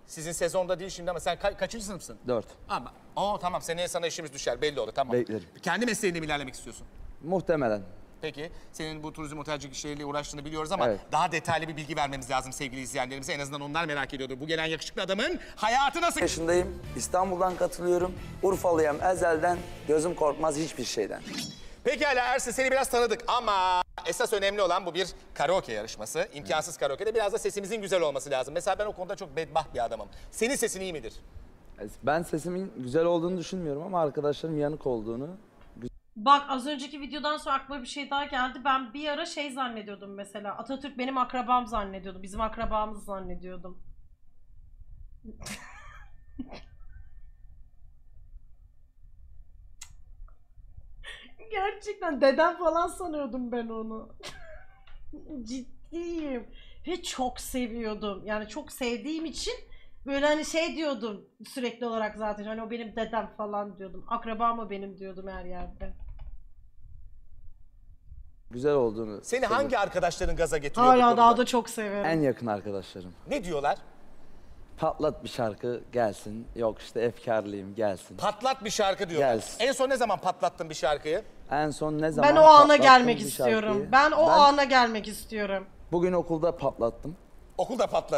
Sizin sezonda değil şimdi ama sen kaçıncı sınıfsın? 4. Ama tamam, seneye sana işimiz düşer, belli oldu, tamam. Beklerim. Kendi mesleğinde mi ilerlemek istiyorsun? Muhtemelen. Peki, senin bu turizm otelcilik işleriyle uğraştığını biliyoruz ama Evet. daha detaylı bir bilgi vermemiz lazım sevgili izleyenlerimize. En azından onlar merak ediyordur. Bu gelen yakışıklı adamın hayatı nasıl? Yaşındayım. İstanbul'dan katılıyorum. Urfalıyım ezelden. Gözüm korkmaz hiçbir şeyden. Pekala Ersin, seni biraz tanıdık ama esas önemli olan bu bir karaoke yarışması. İmkansız karaoke'de biraz da sesimizin güzel olması lazım. Mesela ben o konuda çok bedbaht bir adamım. Senin sesin iyi midir? Ben sesimin güzel olduğunu düşünmüyorum ama arkadaşlarım yanık olduğunu. Bak az önceki videodan sonra aklıma bir şey daha geldi. Ben bir ara şey zannediyordum mesela. Atatürk benim akrabam zannediyordum. Bizim akrabamız zannediyordum. Gerçekten dedem falan sanıyordum ben onu. Ciddiyim. Ve çok seviyordum. Yani çok sevdiğim için böyle hani şey diyordum sürekli olarak zaten. Hani o benim dedem falan diyordum. Akrabam mı benim diyordum her yerde. Güzel olduğunu. Seni hangi arkadaşların gaza getiriyor bu Hala konuda? daha da çok severim. En yakın arkadaşlarım. Ne diyorlar? Patlat bir şarkı gelsin. Yok işte efkarlıyım gelsin. Patlat bir şarkı diyorlar. Gelsin. En son ne zaman patlattın bir şarkıyı? En son ne zaman Ben o ana patlattım gelmek bir istiyorum. şarkıyı? Ben o ana gelmek istiyorum. Bugün okulda patlattım. Okulda patlat.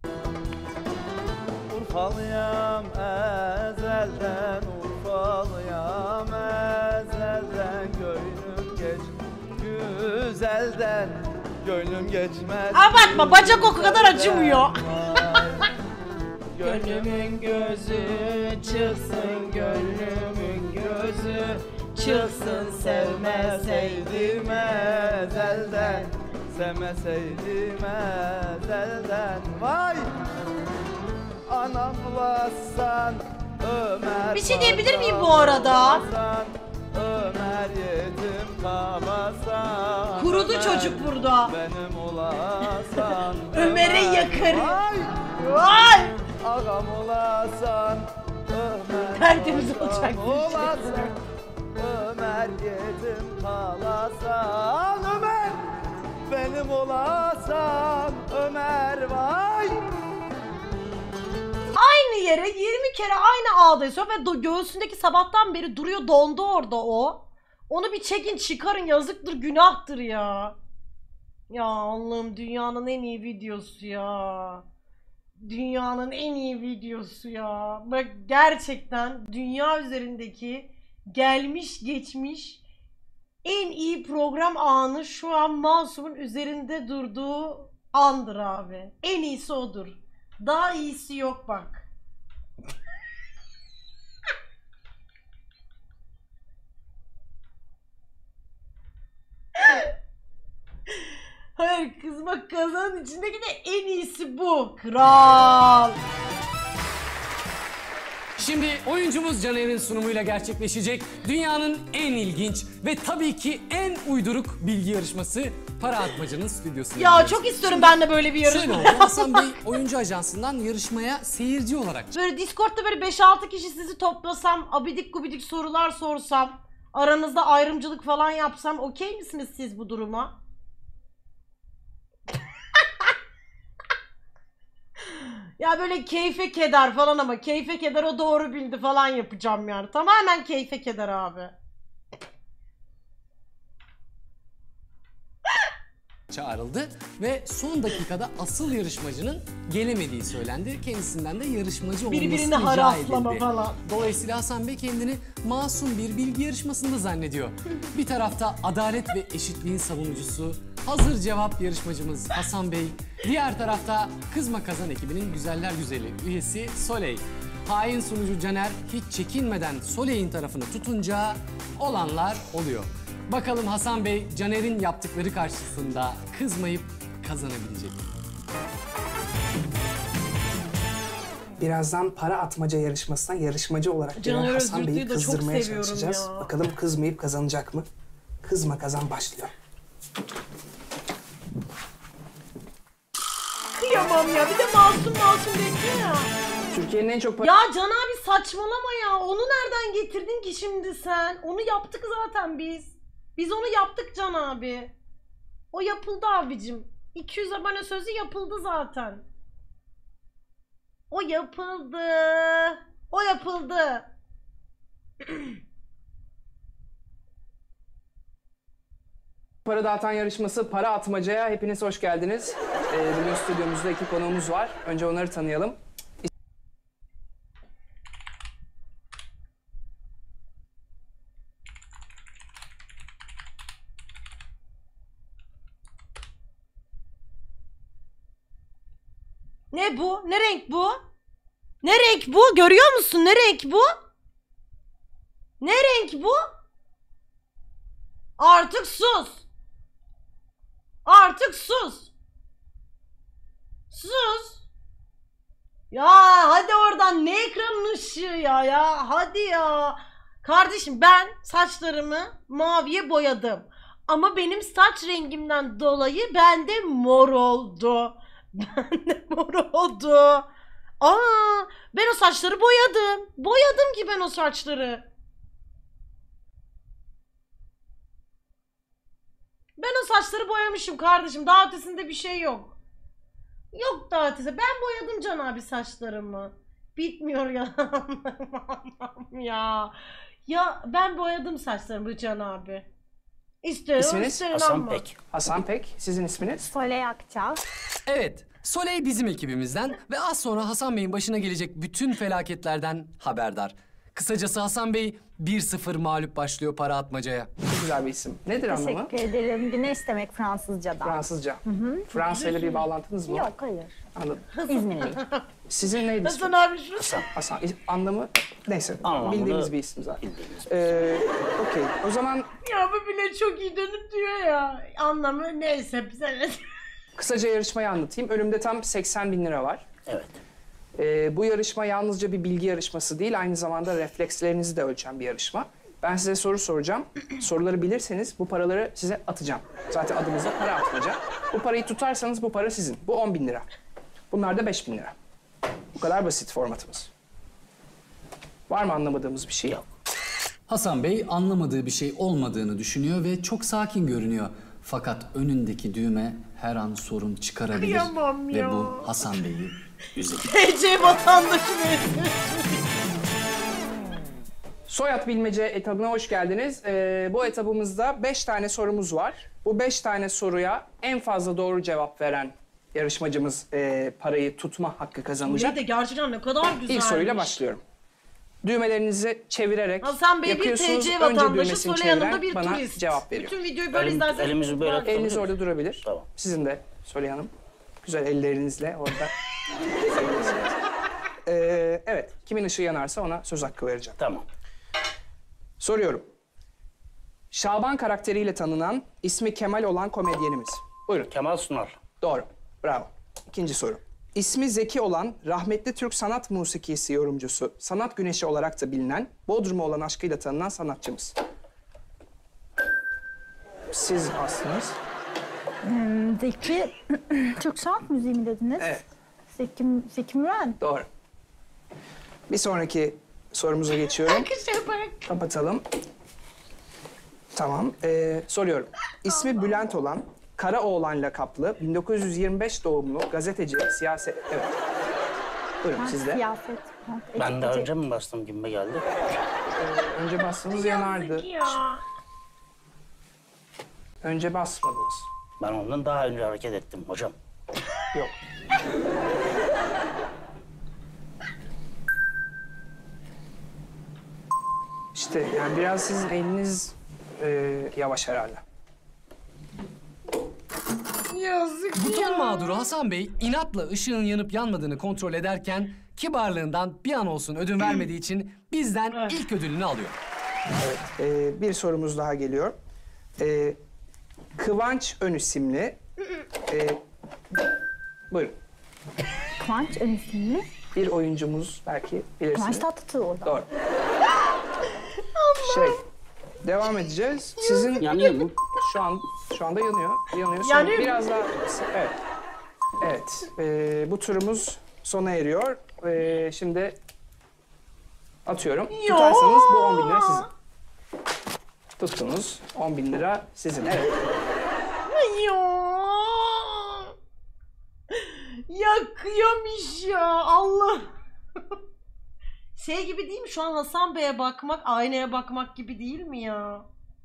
Urfalıyam ezelden, Urfalıyam ezelden, gönlüm geç güzelden, gönlüm geçmez. Abartma, bacak o kadar acımıyor. Gönlümün gözü çıksın, gönlümün gözü çıksın, sevmeseydim ezelden, sevmeseydim ezelden. Vay! Anam bassan, Ömer Bir şey diyebilir miyim bu arada? bassan, Ömer yetim kalasan, Kurudu Ömer çocuk burada. benim olasan, Ömer'e Ömer. yakarım. Vay! Vay! Ağam olasan, Ömer Tertemiz paşam olacak bir şey. olasan, Ömer yetim kalasan, Ömer benim olasan, Ömer vay. Aynı yere 20 kere aynı ağda esiyor ve göğsündeki sabahtan beri duruyor, dondu orada o. Onu bir çekin çıkarın, yazıktır günahtır ya. Ya Allah'ım, dünyanın en iyi videosu ya. Dünyanın en iyi videosu ya. Bak gerçekten dünya üzerindeki gelmiş geçmiş en iyi program anı şu an Masum'un üzerinde durduğu andır abi. En iyisi odur. Daha iyisi yok bak. Hayır, kızmak kazanın içindeki de en iyisi bu. Kral. Şimdi oyuncumuz Caner'in sunumuyla gerçekleşecek dünyanın en ilginç ve tabii ki en uyduruk bilgi yarışması Para Atmaca'nın stüdyosunda. Ya çok istiyorum ben de böyle bir Şöyle yarışma. oldu, Hasan Bey oyuncu ajansından yarışmaya seyirci olarak Böyle Discord'da böyle 5-6 kişi sizi toplasam, abidik gubidik sorular sorsam, aranızda ayrımcılık falan yapsam okey misiniz siz bu duruma? Ya böyle keyfe keder falan ama keyfe keder o doğru bildi falan yapacağım yani. Tamamen keyfe keder abi. çağrıldı ve son dakikada asıl yarışmacının gelemediği söylendi. Kendisinden de yarışmacı olması Birbirini rica haraslama edildi. falan. Dolayısıyla Hasan Bey kendini masum bir bilgi yarışmasında zannediyor. Bir tarafta adalet ve eşitliğin savunucusu, hazır cevap yarışmacımız Hasan Bey. Diğer tarafta Kızma Kazan ekibinin güzeller güzeli üyesi Soley. Hain sunucu Caner hiç çekinmeden Soley'in tarafını tutunca olanlar oluyor. Bakalım Hasan Bey Caner'in yaptıkları karşısında kızmayıp kazanabilecek mi? Birazdan para atmaca yarışmasına yarışmacı olarak gelen Caner Hasan Bey'i Özgürlüğü de çok kızdırmaya seviyorum çalışacağız. ya. Bakalım kızmayıp kazanacak mı? Kızma kazan başlıyor. Kıyamam ya, bir de masum masum bekliyor ya. Türkiye'nin en çok Ya Can abi saçmalama ya. Onu nereden getirdin ki şimdi sen? Onu yaptık zaten biz. Biz onu yaptık Can abi. O yapıldı abicim. 200 abone sözü yapıldı zaten. O O yapıldı. O yapıldı. Para dağıtan yarışması Para Atmaca'ya hepiniz hoş geldiniz. Bugün stüdyomuzda 2 konuğumuz var. Önce onları tanıyalım. Ne bu? Ne renk bu? Ne renk bu? Görüyor musun? Ne renk bu? Ne renk bu? Artık sus. Artık sus. Sus. Ya hadi oradan, ne ekranın ışığı ya hadi ya. Kardeşim, ben saçlarımı maviye boyadım. Ama benim saç rengimden dolayı bende mor oldu. Bende mor oldu. Aa, ben o saçları boyadım. Boyadım ki ben o saçları. Ben o saçları boyamışım kardeşim. Daha ötesinde bir şey yok. Yok daha ötesi. Ben boyadım Can abi saçlarımı. Bitmiyor ya. Allah'ım ya. Ya ben boyadım saçlarımı Can abi. İsterim, İsminiz? isterim Hasan ama. Pek. Hasan Pek, sizin isminiz? Soley Akçal. Evet, Soley bizim ekibimizden ve az sonra Hasan Bey'in başına gelecek bütün felaketlerden haberdar. Kısacası Hasan Bey 1-0 mağlup başlıyor Para Atmaca'ya. Çok güzel bir isim. Nedir anlamı? Teşekkür ederim. Güneş demek Fransızca'da. Fransızca. Fransa ile bir bağlantınız mı var? Yok, hayır. Anladım. İzmirli. Sizin neydi Hasan ismi? abi şu. Hasan. Anlamı neyse. Anlamını Bildiğimiz bir isim zaten. bildiğimiz Okey. O zaman Ya bu bile çok iyi dönüp diyor ya. Anlamı neyse bize. kısaca yarışmayı anlatayım. Önümde tam 80 bin lira var. Evet. Bu yarışma yalnızca bir bilgi yarışması değil, aynı zamanda reflekslerinizi de ölçen bir yarışma. Ben size soru soracağım. Soruları bilirseniz bu paraları size atacağım. Zaten adımızda Para Atmaca. Bu parayı tutarsanız bu para sizin. Bu 10 bin lira. Bunlar da 5 bin lira. Bu kadar basit formatımız. Var mı anlamadığımız bir şey? Yok. Hasan Bey anlamadığı bir şey olmadığını düşünüyor ve çok sakin görünüyor. Fakat önündeki düğme her an sorun çıkarabilir. Kıyamam Ve ya. bu Hasan Bey'i üzer. TC vatandaşı benim. Soyad bilmece etabına hoş geldiniz. Bu etabımızda 5 tane sorumuz var. Bu 5 tane soruya en fazla doğru cevap veren yarışmacımız parayı tutma hakkı kazanacak. Ne de gerçekten ne kadar güzelmiş. İlk soruyla başlıyorum. Düğmelerinizi çevirerek Hasan Bey bir yakıyorsunuz. TC Önce vatandaşı, düğmesini sonra yanında çeviren bir bana turist. cevap veriyor. Bütün videoyu böyle izlerseniz. Elimizi böyle tutalım. Eliniz orada durabilir. Tamam. Sizin de Soley Hanım. Güzel ellerinizle orada. Evet. Kimin ışığı yanarsa ona söz hakkı vereceğim. Tamam. Soruyorum. Şaban karakteriyle tanınan, ismi Kemal olan komedyenimiz. Buyurun. Kemal Sunal. Doğru. Bravo. İkinci soru. İsmi Zeki olan, rahmetli Türk sanat musikisi yorumcusu, sanat güneşi olarak da bilinen, Bodrum'a olan aşkıyla tanınan sanatçımız. Siz aslınız. Zeki, Türk sanat müziği mi dediniz? Evet. Zeki Müren. Doğru. Bir sonraki sorumuza geçiyorum. Kışa bak. Kapatalım. Tamam. Soruyorum. İsmi Bülent olan, Karaoğlan lakaplı, 1925 doğumlu gazeteci, siyaset... Evet. Buyurun sizde. Siyaset. Ben daha önce mi bastım gibime geldi? Önce bastığınız yanardı. Ya. Önce basmadınız. Ben ondan daha önce hareket ettim hocam. Yok. İşte yani biraz sizin eliniz yavaş herhalde. Yazık ya. Buton mağduru Hasan Bey inatla ışığın yanıp yanmadığını kontrol ederken kibarlığından bir an olsun ödün vermediği için bizden ilk ödülünü alıyor. Bir sorumuz daha geliyor. Kıvanç Ön isimli. Buyurun. Kıvanç Ön isimli. Bir oyuncumuz belki bilirsiniz. Kıvanç Tatlıtuğ orada. Doğru. Devam edeceğiz. Sizin Yanıyor mu? şu anda yanıyor. Yanıyor. Yanıyor mu? Biraz daha evet. Evet. Bu turumuz sona eriyor. Şimdi atıyorum. Tutarsanız bu 10 bin lira sizin. Tuttunuz. 10 bin lira sizin. Evet. Ya. Yakıyormuş ya Allah. Şey gibi değil mi şu an Hasan Bey'e bakmak aynaya bakmak gibi değil mi ya?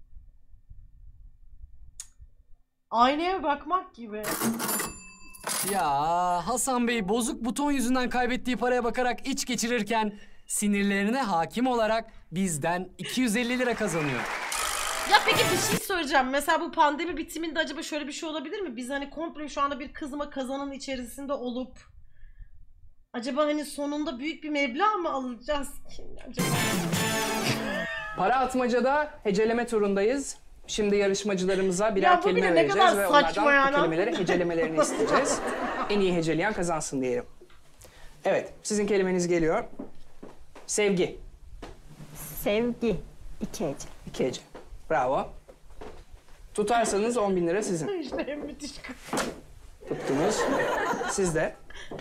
Aynaya bakmak gibi. Ya Hasan Bey bozuk buton yüzünden kaybettiği paraya bakarak iç geçirirken sinirlerine hakim olarak bizden 250 lira kazanıyor. Ya peki bir şey söyleyeceğim. Mesela bu pandemi bitiminde acaba şöyle bir şey olabilir mi? Biz hani komple şu anda bir kızma kazanın içerisinde olup acaba hani sonunda büyük bir meblağ mı alacağız ki acaba? Para atmacada heceleme turundayız. Şimdi yarışmacılarımıza Ya birer bu kelime bile ne vereceğiz kadar ve saçma onlardan yani. o kelimeleri hecelemelerini isteyeceğiz. En iyi heceleyen kazansın diyelim. Evet, sizin kelimeniz geliyor. Sevgi. Sevgi. 2 hece. 2 hece. Bravo. Tutarsanız 10.000 lira sizin. İşte en müthiş kız. Tuttunuz. Siz de.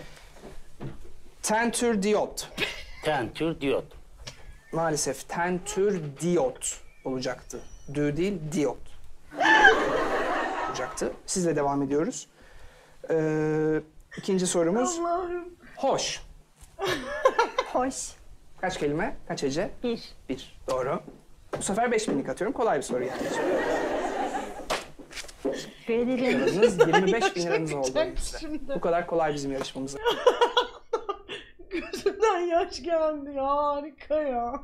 Tentür diyot. Tentür diyot. Maalesef tentür diyot olacaktı. Dü değil, diyot. olacaktı. Sizle devam ediyoruz. İkinci sorumuz. Allah'ım. Hoş. Hoş. Kaç kelime? Kaç hece? 1. 1. Doğru. Bu sefer 5.000'lik atıyorum. Kolay bir soru yani. Teşekkür ederim. Yalnız 25.000 liranız oldu. Gerçekten elimizde. şimdi. Bu kadar kolay bizim yarışmamız. Gözümden yaş geldi ya harika ya.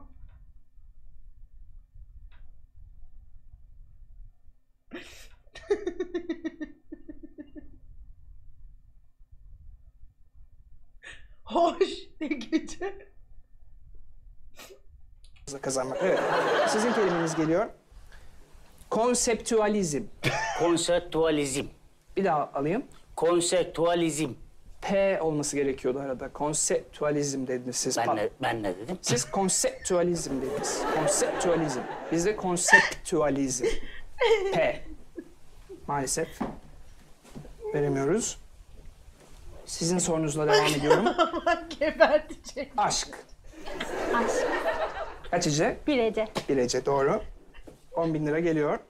Hoş ne gece. Kazanmak. Evet. Sizin kelimeniz geliyor. Konseptüalizm. Konseptualizm. Bir daha alayım. Konseptualizm. P olması gerekiyordu arada. Konseptüalizm dediniz siz. Ben ne dedim? Siz konseptüalizm dediniz. Konseptüalizm. Bizde konseptüalizm. P. Maalesef. Veremiyoruz. Sizin sorunuzla devam ediyorum. Gebertecek. Aşk. Aşk. Kaç hece? 1 hece. 1 hece doğru. 10.000 lira geliyor.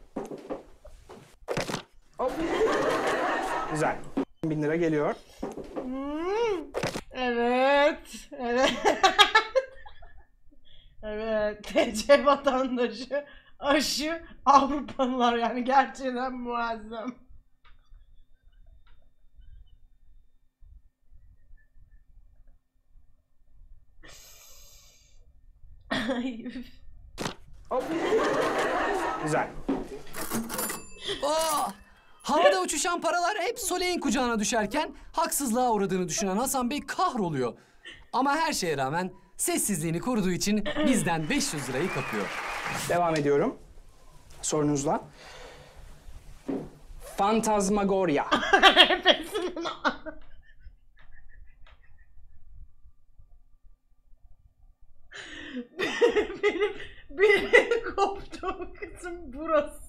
Hop. Güzel. 10.000 lira geliyor. Evet. Evet. Evet. TC vatandaşı, aşı, Avrupalılar yani gerçekten muazzam. Ay, üf. Güzel. Aa! Havada uçuşan paralar hep Soleil'in kucağına düşerken haksızlığa uğradığını düşünen Hasan Bey kahroluyor. Ama her şeye rağmen sessizliğini koruduğu için bizden 500 lirayı kapıyor. Devam ediyorum. Sorunuzla. Fantazmagoria. benim koptuğum kısım burası.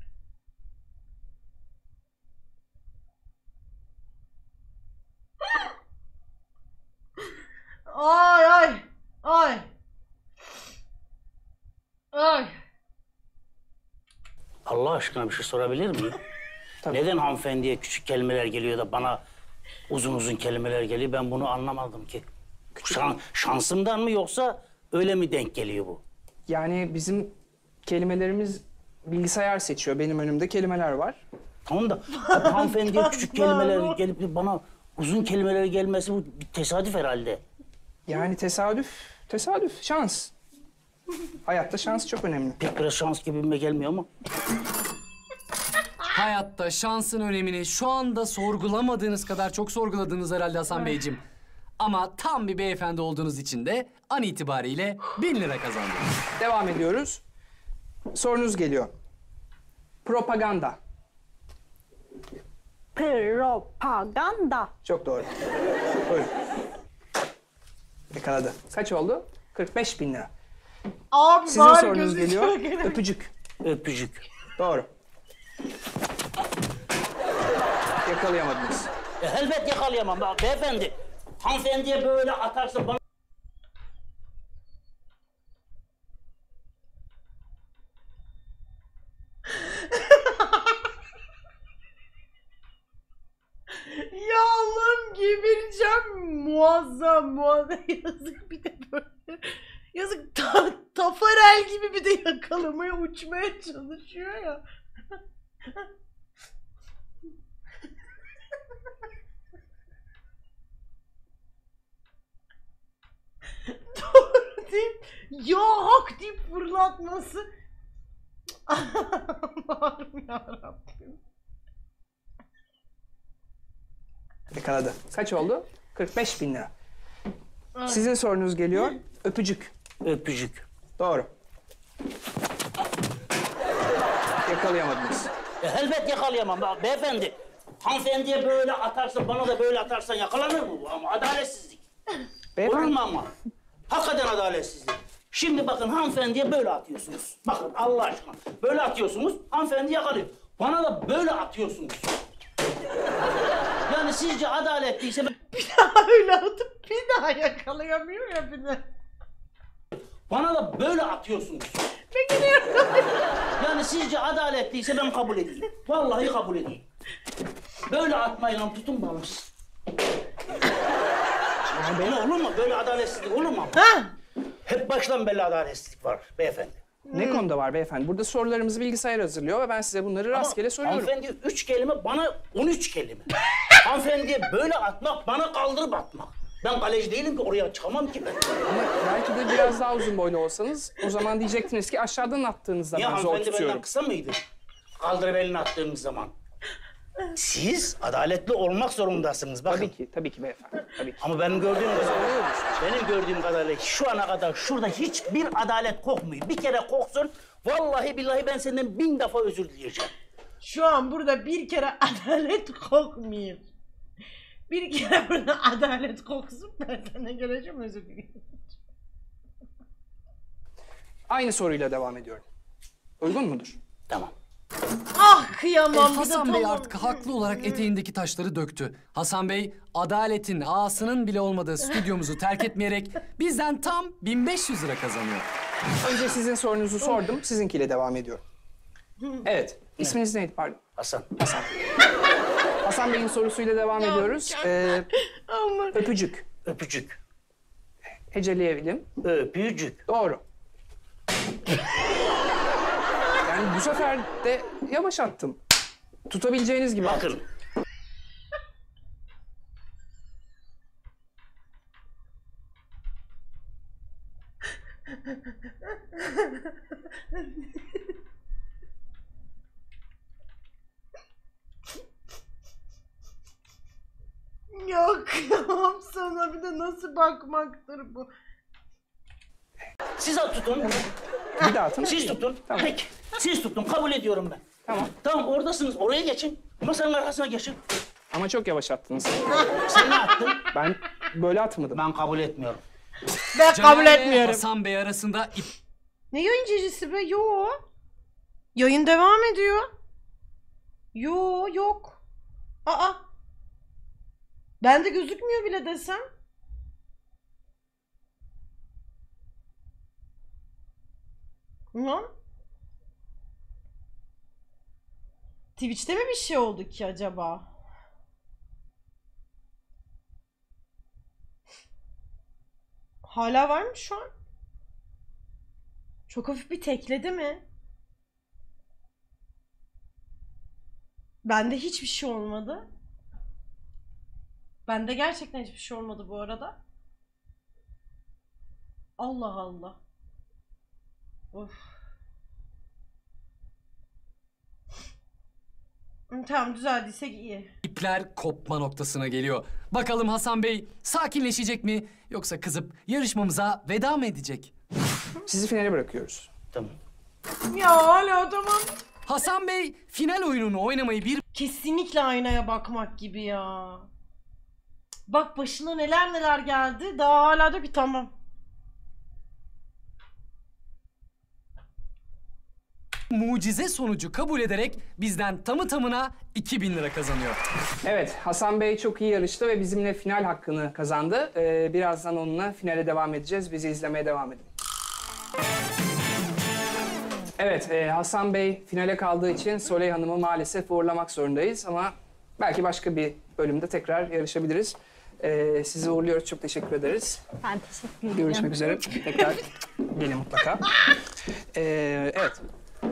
Ay ay ay. Ay. Allah aşkına bir şey sorabilir miyim? Neden hanımefendiye küçük kelimeler geliyor da bana uzun uzun kelimeler geliyor? Ben bunu anlamadım ki. Şansımdan mı yoksa öyle mi denk geliyor bu? Yani bizim kelimelerimiz bilgisayar seçiyor. Benim önümde kelimeler var. Tamam da hanımefendiye küçük kelimeler gelip de bana uzun kelimeler gelmesi bu bir tesadüf herhalde. Yani tesadüf, şans. Hayatta şans çok önemli. Pek biraz şans gibime gelmiyor mu? Hayatta şansın önemini şu anda sorgulamadığınız kadar çok sorguladınız herhalde Hasan Beyciğim. Ama tam bir beyefendi olduğunuz için de an itibariyle 1000 lira kazandınız. Devam ediyoruz. Sorunuz geliyor. Propaganda. Propaganda. Çok doğru. Buyurun. Yakaladı. Kaç oldu? 45.000 lira. Abi Sizin bari sorunuz gözü geliyor. çok önemli. Öpücük. Öpücük. Doğru. Yakalayamadınız. Elbet yakalayamam be- beyefendi. Hanımefendiye böyle atarsın bana. Ya Allah'ım geberin muazzam. Yazık bir de böyle. Yazık Tafarel gibi bir de yakalamaya uçmaya çalışıyor ya. Doğru deyip ya hak deyip fırlatması. Allah'ım yarabbim. Yakaladı. Kaç oldu? 45.000 lira. Sizin sorunuz geliyor. Öpücük. Öpücük. Doğru. Yakalayamadınız. Elbet yakalayamam bak beyefendi. Hanımefendiye böyle atarsan, bana da böyle atarsan yakalanır mı bu? Ama adaletsizlik. Beyefendi. Olur mu ama? Hakikaten adaletsizlik. Şimdi bakın hanımefendiye böyle atıyorsunuz. Bakın Allah aşkına. Böyle atıyorsunuz, hanımefendi yakalıyor. Bana da böyle atıyorsunuz. Yani sizce adaletliyse... Bir daha öyle atıp bir daha yakalayamıyor ya bir de. Bana da böyle atıyorsunuz. Peki niye? Yani sizce adaletliyse ben kabul edeyim. Vallahi kabul edeyim. Böyle atmayla tutun balımız. Yani olur mu? Böyle adaletsizlik olur mu? Ha? Hep baştan belli adaletsizlik var beyefendi. Ne konuda var beyefendi? Burada sorularımızı bilgisayar hazırlıyor ve ben size bunları rastgele soruyorum. Hanımefendi 3 kelime, bana 13 kelime. Hanımefendiye böyle atmak, bana kaldırıp atmak. Ben kaleci değilim ki, oraya çıkamam ki ben. Ama belki de biraz daha uzun boylu olsanız o zaman diyecektiniz ki aşağıdan attığınızda Niye ben zor hanımefendi benden tutuyorum. kısa mıydı? Kaldırıp elini attığımız zaman. Siz adaletli olmak zorundasınız bakın. Tabii ki beyefendi. Tabii ki. Ama benim gördüğüm kadarıyla şu ana kadar şurada hiçbir adalet kokmuyor. Bir kere koksun, vallahi billahi ben senden 1000 defa özür dileyeceğim. Şu an burada bir kere adalet kokmuyor. Bir kere burada adalet koksun ben sana geleceğim özür dilerim. Aynı soruyla devam ediyorum. Uygun mudur? Tamam. Ah kıyamam bir de Hasan Bey tamam. artık haklı olarak eteğindeki taşları döktü. Hasan Bey, adaletin ağasının bile olmadığı stüdyomuzu terk etmeyerek bizden tam 1500 lira kazanıyor. Önce sizin sorunuzu sordum, sizinkiyle devam ediyorum. Evet, isminiz neydi pardon? Hasan. Hasan Bey'in sorusuyla devam ediyoruz. Ama Öpücük. Öpücük. Heceleyelim. Öpücük. Doğru. Yani bu sefer de yavaş attım. Tutabileceğiniz gibi attım. Bakın. ya kıyamam sana bir de nasıl bakmaktır bu. Siz tutun. Bir daha atın. Siz tutun. Tamam. Peki. Siz tutun. Kabul ediyorum ben. Tamam. Tamam oradasınız. Oraya geçin. Masanın arkasına geçin. Ama çok yavaş attınız. Sen ne yaptın? Ben böyle atmadım. Ben kabul etmiyorum. Ben kabul Caner ve etmiyorum. Hasan Bey arasında Ne yayın cecisi be? Yo. Yayın devam ediyor. Yo yok. Aa. Bende gözükmüyor bile desem. Lan. Twitch'te mi bir şey oldu ki acaba? Hala var mı şu an? Çok hafif bir tekledi mi? Bende hiçbir şey olmadı. Bende gerçekten hiçbir şey olmadı bu arada. Allah Allah. Of. Tamam düzeldiyse iyi. ipler kopma noktasına geliyor. Bakalım Hasan Bey sakinleşecek mi yoksa kızıp yarışmamıza veda mı edecek? Sizi finale bırakıyoruz. Tamam. Ya hala tamam. Hasan Bey final oyununu oynamayı bir Kesinlikle aynaya bakmak gibi ya. Bak başına neler neler geldi. Daha hala da bir tamam. mucize sonucu kabul ederek bizden tamı tamına 2000 lira kazanıyor. Evet, Hasan Bey çok iyi yarıştı ve bizimle final hakkını kazandı. Birazdan onunla finale devam edeceğiz. Bizi izlemeye devam edin. Evet, Hasan Bey finale kaldığı için Soley Hanım'ı maalesef uğurlamak zorundayız ama belki başka bir bölümde tekrar yarışabiliriz. Sizi uğurluyoruz. Çok teşekkür ederiz. Ben teşekkür ederim. Görüşmek üzere. Tekrar gelin mutlaka. Evet.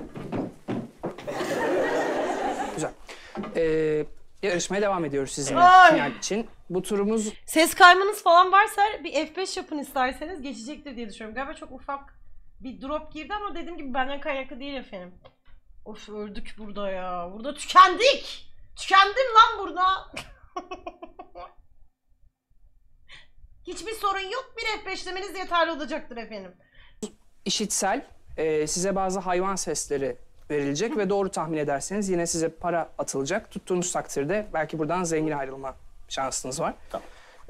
Güzel. Yarışmaya devam ediyoruz sizinle Ay. final için. Bu turumuz Ses kaymanız falan varsa bir F5 yapın isterseniz, geçecektir diye düşünüyorum. Galiba çok ufak bir drop girdi ama dediğim gibi benden kaynaklı değil efendim. Of, öldük burada ya. Burada tükendik. Tükendim lan burada. Hiçbir sorun yok. Bir F5'lemeniz yeterli olacaktır efendim. işitsel. Size bazı hayvan sesleri verilecek ve doğru tahmin ederseniz yine size para atılacak. Tuttuğunuz takdirde belki buradan zengin ayrılma şansınız var. Tamam.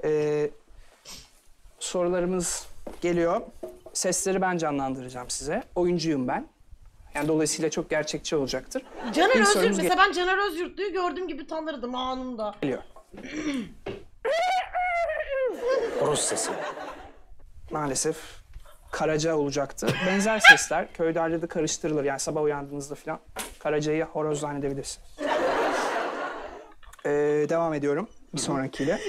Sorularımız geliyor. Sesleri ben canlandıracağım size. Oyuncuyum ben. Yani dolayısıyla çok gerçekçi olacaktır. Caner İlk Özyurt, sorumuz mesela ben Caner Özyurtlu'yu gördüğüm gibi tanırdım anında. geliyor. Horoz sesi. Maalesef karaca olacaktı. Benzer sesler köylerde de karıştırılır. Yani sabah uyandığınızda falan karacayı horoz zannedebilirsiniz. Devam ediyorum bir sonrakiyle.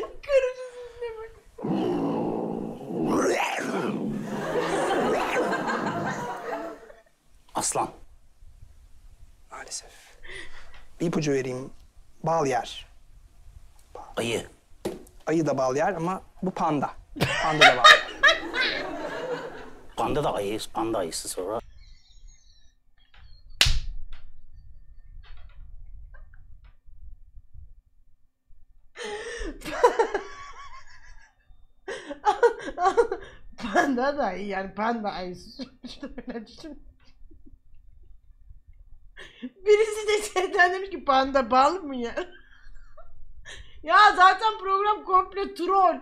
Aslan. Maalesef. Bir ipucu vereyim. Bal yer. Ayı. Ayı da bal yer ama bu panda. Panda da bal yer. Panda da ayı. Panda ayısı sonra. Panda da iyi yani, panda ayısı. İşte öyle düşün. Birisi de şeyden demiş ki panda bal mı ya? Ya zaten program komple troll.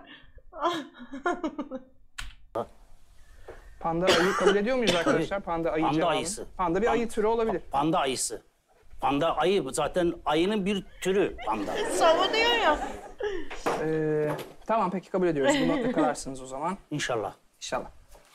Panda ayı kabul ediyor muyuz arkadaşlar? Panda ayı Panda cevabı. ayısı. Panda bir ayı türü olabilir. Panda ayısı. Panda ayı. Zaten ayının bir türü panda. Savunuyor ya. Tamam peki kabul ediyoruz. Bunu yakalarsınız o zaman. İnşallah. İnşallah.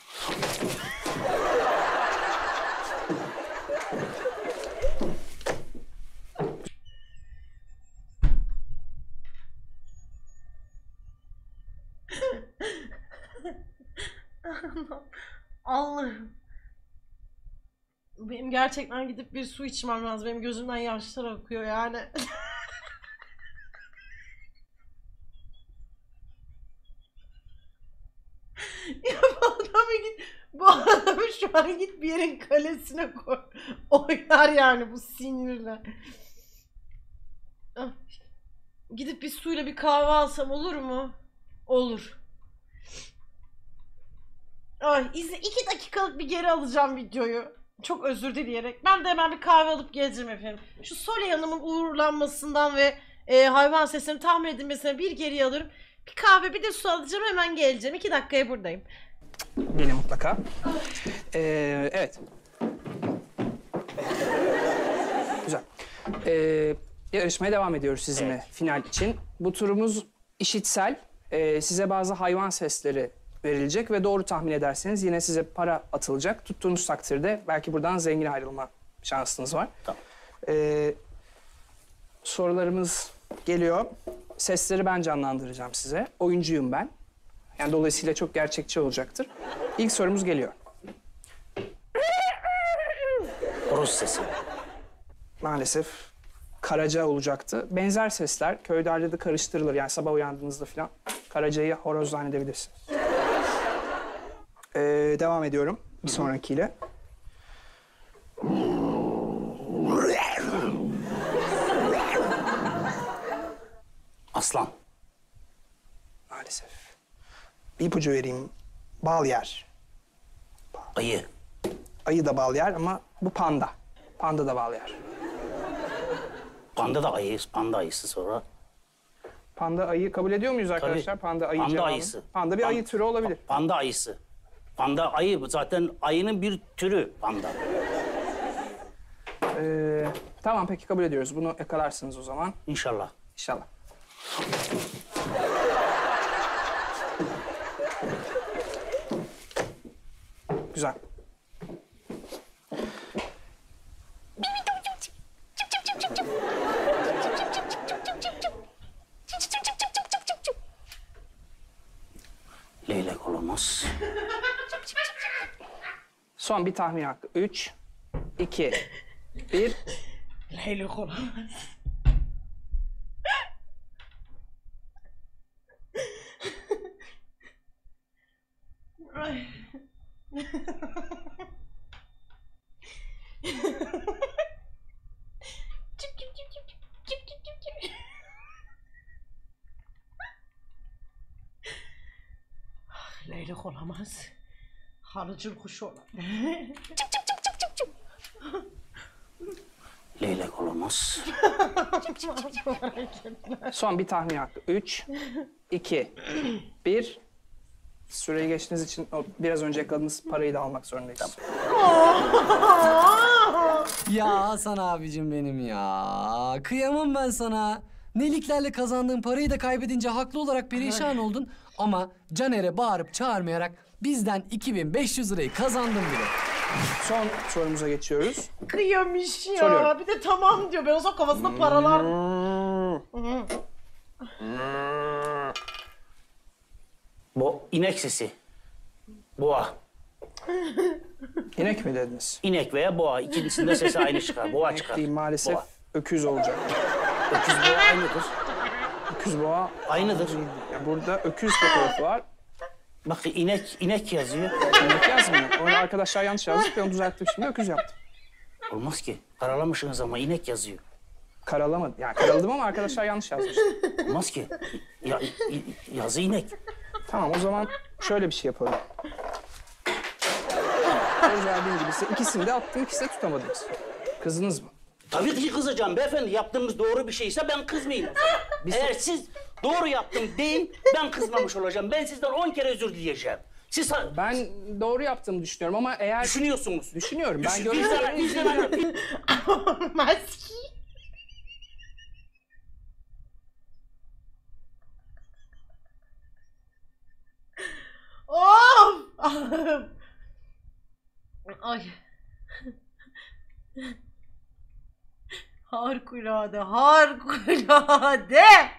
Allah'ım. Benim gerçekten gidip bir su içmem lazım. Benim gözümden yaşlar akıyor yani. Ya bu adamı şu an git bir yerin kalesine koy. Oynar yani bu sinirle. Ah. Gidip bir suyla bir kahve alsam olur mu? Olur. Ay, 2 dakikalık bir geri alacağım videoyu. Çok özür dileyerek. Ben de hemen bir kahve alıp geleceğim efendim. Şu Soley Hanım'ın uğurlanmasından ve hayvan sesini tahmin edilmesine bir geri alırım. Bir kahve bir de su alacağım, hemen geleceğim. 2 dakikaya buradayım. Gelin mutlaka. Evet. Güzel. Yarışmaya devam ediyoruz sizinle final için. Bu turumuz işitsel. Size bazı hayvan sesleri verilecek ve doğru tahmin ederseniz yine size para atılacak. Tuttuğunuz takdirde belki buradan zengin ayrılma şansınız var. Tamam. Sorularımız geliyor. Sesleri ben canlandıracağım size. Oyuncuyum ben. Yani dolayısıyla çok gerçekçi olacaktır. İlk sorumuz geliyor. Horoz sesi. Maalesef karaca olacaktı. Benzer sesler köylerde de karıştırılır. Yani sabah uyandığınızda falan karacayı horoz zannedebilirsiniz. Devam ediyorum bir sonrakiyle. Aslan. Maalesef. Bir ipucu vereyim. Bal yer. Ayı. Ayı da bal yer ama bu panda. Panda da bal yer. Panda da ayı. Panda ayısı sonra. Panda ayı kabul ediyor muyuz arkadaşlar? Panda ayı Panda cevabı. ayısı. Panda bir ayı türü olabilir. Panda ayısı. Panda ayı. Zaten ayının bir türü panda. Tamam peki kabul ediyoruz. Bunu yakalarsınız o zaman. İnşallah. İnşallah. Güzel. olamaz. Son bir tahmin hakkı. 3, 2, 1. Leylek olamaz. Ay. Cip cip cip cip cip cip cip cip. Leylek olamaz. Halıcıl kuşu olamaz. Leylek olamaz. Son bir tahmin hakkı. 3, 2, 1. Süreyi geçtiğiniz için o biraz önce yakaladığınız parayı da almak zorundayız. Ya Hasan abicim benim ya. Kıyamam ben sana. Neliklerle kazandığın parayı da kaybedince haklı olarak perişan oldun. Ama Caner'e bağırıp çağırmayarak bizden 2500 lirayı kazandın bile. Son sorumuza geçiyoruz. Kıyamış ya. Soruyorum. Bir de tamam diyor. Ben o zaman kafasında paralar. Bu inek sesi. Boğa. İnek mi dediniz? İnek veya boğa. İkincisinde sesi aynı çıkar. Boğa İnek çıkar. değil maalesef. Boğa. Öküz olacak. Öküz boğa aynıdır. Öküz boğa. Aynıdır. Ya burada öküz fotoğrafı var. Bak inek yazıyor. İnek yazmıyor. Onu arkadaşlar yanlış yazmış. Ben onu düzelttim şimdi. Öküz yaptım. Olmaz ki. Karalamışsınız ama inek yazıyor. Karalamadım. Yani karaladım ama arkadaşlar yanlış yazmış. Olmaz ki. Yazı inek. Tamam o zaman şöyle bir şey yapalım. Söz verdiğim gibi size ikisini de attım, ikisini de tutamadınız. Kızdınız mı? Tabii ki kızacağım beyefendi. Yaptığımız doğru bir şeyse ben kızmayayım. Eğer siz doğru yaptım deyin, ben kızmamış olacağım. Ben sizden 10 kere özür dileyeceğim. Siz Ben doğru yaptığımı düşünüyorum ama eğer... düşünüyorsunuz. Düşünüyorum. Ben Vicdan- görüyorum. vicdan- Olmaz ki. Of! Ay. Harikulade, harikulade.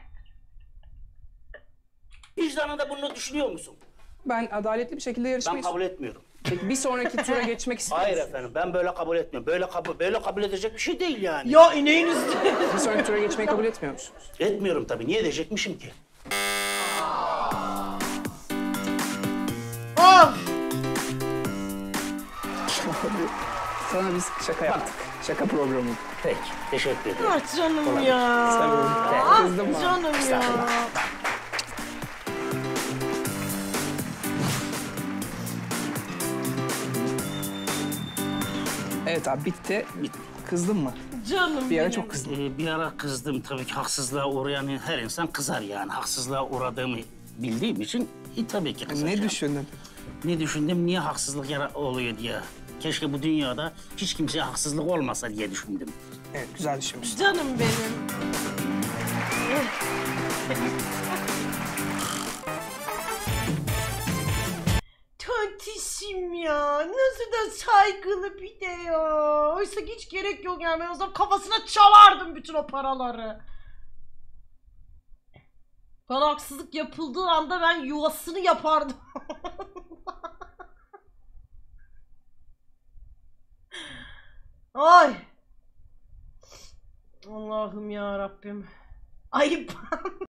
Vicdanında bunu düşünüyor musun? Ben adaletli bir şekilde Ben yarışmayı... kabul etmiyorum. Peki bir sonraki tura geçmek istiyorum. Hayır efendim, ben böyle kabul etmiyorum. Böyle kabul edecek bir şey değil yani. Ya ineğin üstüne. Bir sonraki tura geçmeyi kabul etmiyor musunuz? Etmiyorum tabii. Niye edecekmişim ki? Of! Sana biz şaka yaptık. Şaka programı. Peki, teşekkür ederim. Ah canım ya. Tabii. Kızdım Ah mı? canım ya. Evet abi bitti. Kızdın mı? Canım Bir ara benim. çok kızdım. Bir ara kızdım tabii ki haksızlığa uğrayan her insan kızar yani. Haksızlığa uğradığımı bildiğim için tabii ki kızacağım. Ne düşündün? Ne düşündüm, niye haksızlık oluyor diye. Keşke bu dünyada hiç kimseye haksızlık olmasa diye düşündüm. Evet güzel düşünmüşsün. Canım benim. Tontişim ya. Nasıl da saygılı bir de ya. Oysa hiç gerek yok yani. Ben o zaman kafasına çalardım bütün o paraları. Bana haksızlık yapıldığı anda ben yuvasını yapardım. Ay. Allah'ım ya Rabbim. Ayıp.